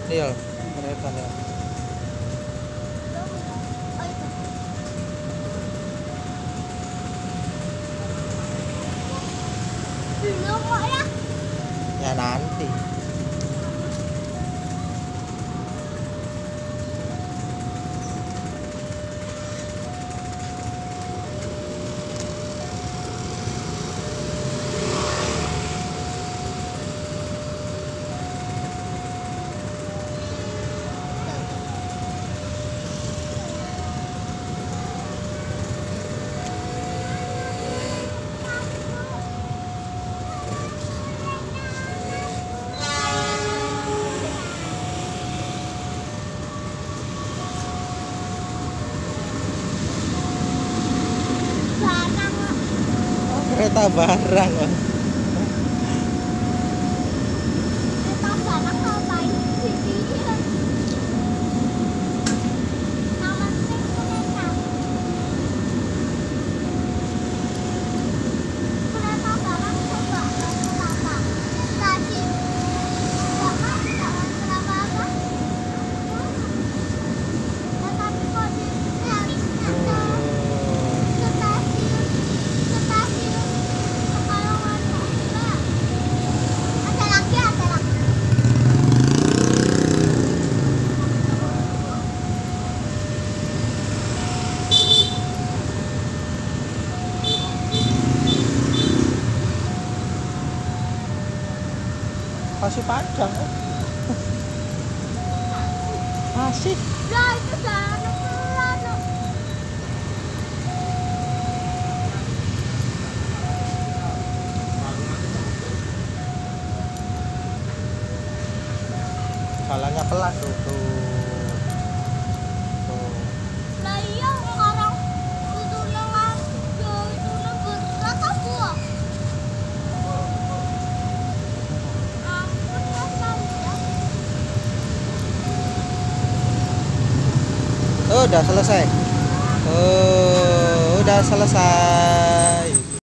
Iya, kelihatan ya. Belum kok ya. Ya nanti. Barang kok. Kereta barang. Kita barang ngapain di sini? Yang penting kereta. Kereta barang coba kenapa? Tadi jangan kenapa apa? Tetapi kok di stasiun Pekalongan juga ada lagi. Masih panjang. Masih. Lah itu jalan pelan. Jalannya pelan tuh. Tuh. Lah iya orang itu yang itu berat aku. Ampun Mas ya. Oh, udah selesai. Oh, udah selesai.